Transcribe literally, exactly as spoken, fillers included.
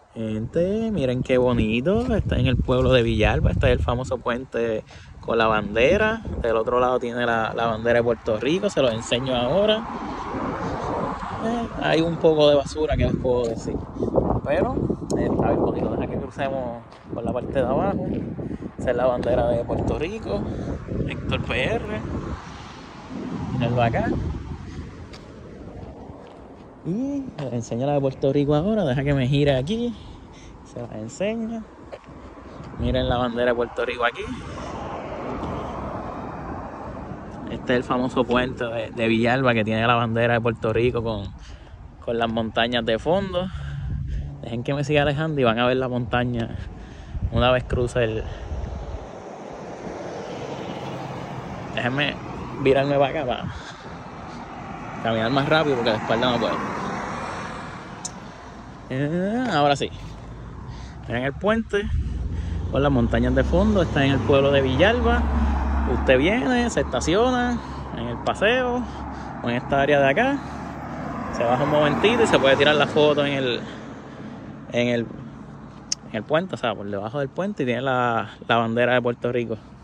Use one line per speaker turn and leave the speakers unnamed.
Gente, miren qué bonito. Está en el pueblo de Villalba. Está el famoso puente con la bandera. Del otro lado tiene la, la bandera de Puerto Rico. Se los enseño ahora. Eh, hay un poco de basura que les puedo decir. Pero eh, está bien bonito. Deja que crucemos por la parte de abajo. Esa es la bandera de Puerto Rico. Héctor P R. Mírenlo acá. Y les enseño la de Puerto Rico ahora. Deja que me gire aquí. Se las enseño. Miren la bandera de Puerto Rico aquí. Este es el famoso puente de, de Villalba que tiene la bandera de Puerto Rico con, con las montañas de fondo. Dejen que me siga alejando y van a ver la montaña una vez cruce el... Déjenme virarme para acá para caminar más rápido porque de espalda no puedo. Eh, ahora sí. Miren el puente con las montañas de fondo. Está en el pueblo de Villalba. Usted viene, se estaciona en el paseo o en esta área de acá. Se baja un momentito y se puede tirar la foto en el en el, en el puente, o sea, por debajo del puente, y tiene la, la bandera de Puerto Rico.